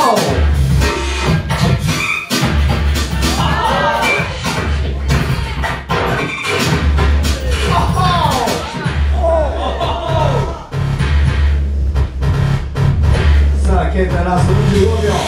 さあケイタラスト25秒。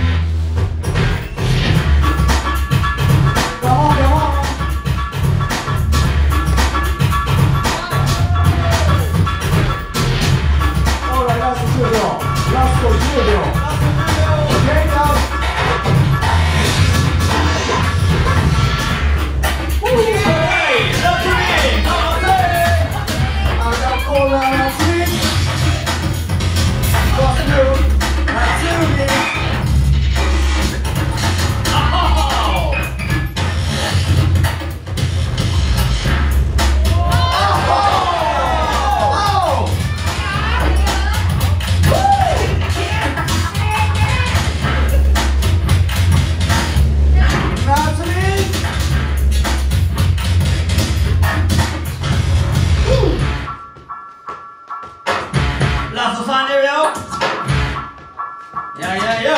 ラスト30秒。いやいやいや。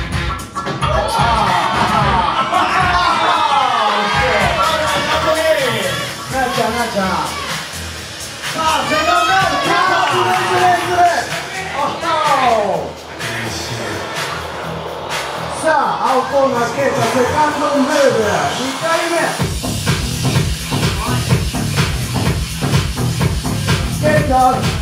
さあ、セカンドダウン。 さあ、青コーナーケイタセカンドムーブ2回目。ケイタ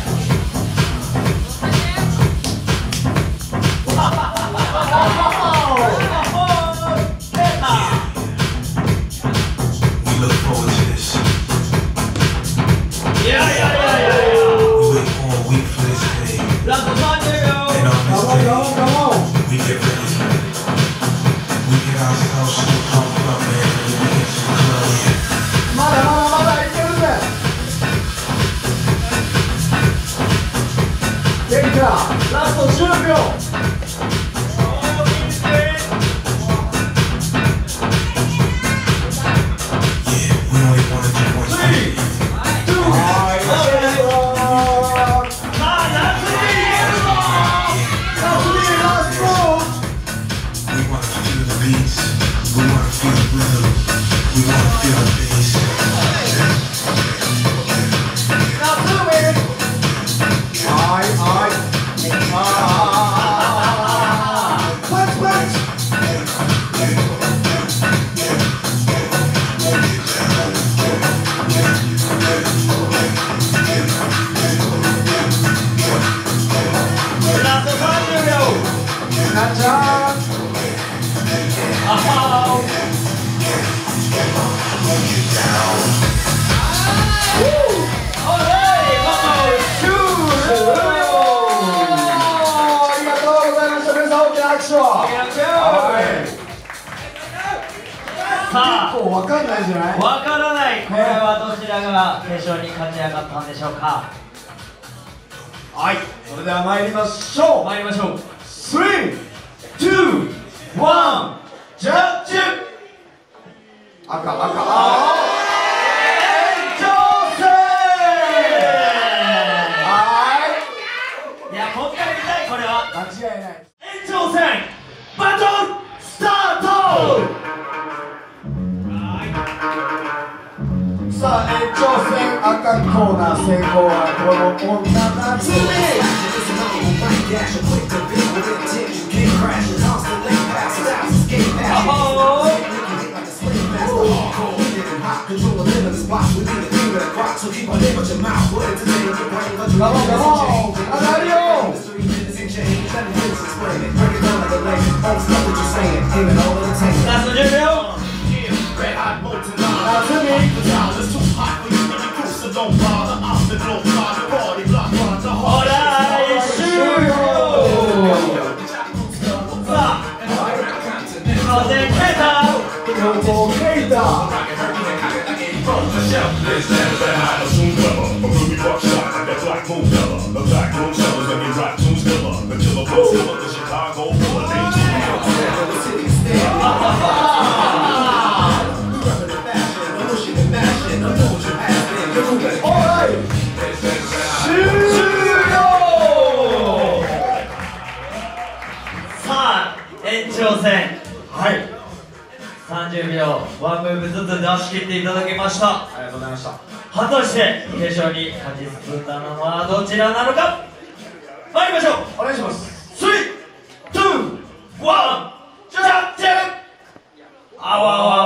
ラスト10秒。結構分かんないんじゃない？ 分からない。これはどちらが決勝に勝ち上がったんでしょうか。 はい、それでは参りましょう。 参りましょう。 3、2、1、ジャッジ。赤赤青。延長戦。 いや、もう一回見たい。これは間違いない。 延長戦バトルスタート。 さあ、延長戦赤コーナー先行はこの女夏美。カモンカモン、上がるよ。 ラスト10秒。 夏美。 ほら、終了。さあ、風ケイタ。 ケイタ。 さあ、 延長戦、 はい、 30秒ワンムーブずつ出し切っていただきました。 ありがとうございました。 果たして決勝に勝ち進んだのはどちらなのか。参りましょう。 お願いします。 3、2、1、じゃんじゃん。あわわ